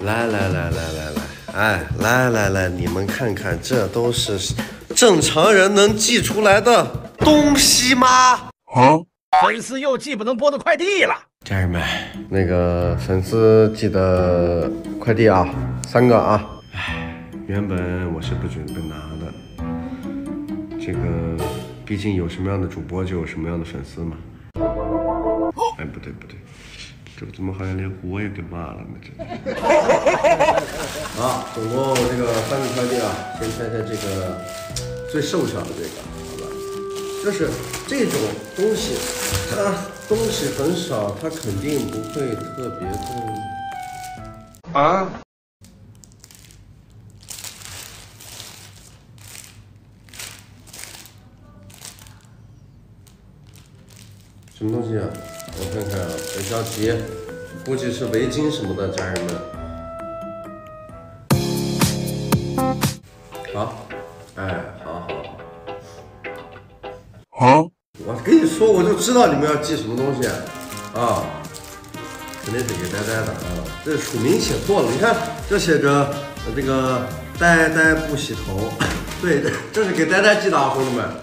来，哎，来，你们看看，这都是正常人能寄出来的东西吗？ 啊！粉丝又寄不能播的快递了。 家人们，那个粉丝寄的快递啊，3个啊。哎，原本我是不准备拿的，这个毕竟有什么样的主播就有什么样的粉丝嘛。哎，不对，这怎么好像连我也给骂了呢？这。好，总共这个3个快递啊，先拆开这个最瘦小的这个，好吧？就是这种东西，它东西很少，它肯定不会特别的啊。什么东西啊？我看看啊，别着急，估计是围巾什么的，家人们。好，哎，好。我跟你说，我就知道你们要寄什么东西啊，肯定是给呆呆的啊。这署名写错了，你看这写着这个呆呆不洗头，对，这是给呆呆寄的啊，朋友们。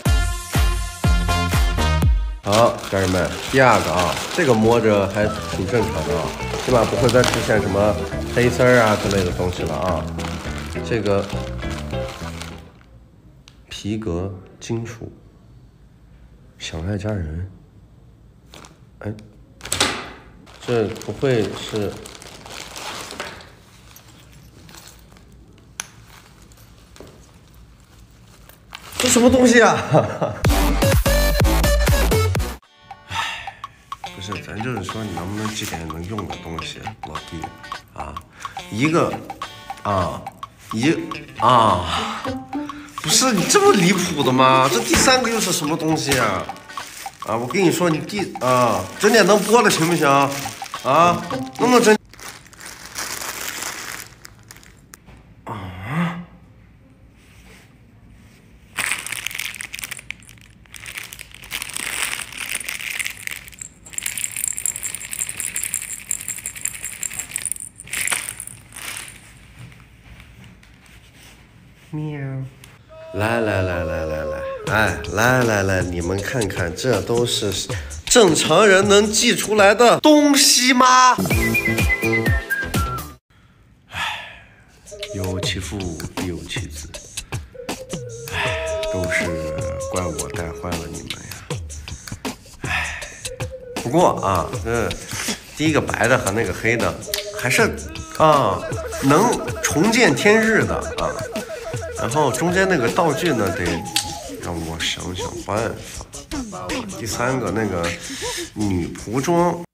好，家人们，第2个啊，这个摸着还挺正常的啊，起码不会再出现什么黑丝儿啊之类的东西了啊。这个皮革金属，想爱家人，哎，这不会是？这什么东西啊？不是，咱就是说，你能不能寄点能用的东西，老弟啊？不是你这么离谱的吗？这第3个又是什么东西啊？啊，我跟你说，你整点能播的行不行？啊，能不能整？啊？喵！来，哎，来，你们看看，这都是正常人能寄出来的东西吗？哎，有其父必有其子，哎，都是怪我带坏了你们呀。哎，不过啊，第1个白的和那个黑的，还是能重见天日的啊。然后中间那个道具呢，得让我想办法把我第3个那个女仆装。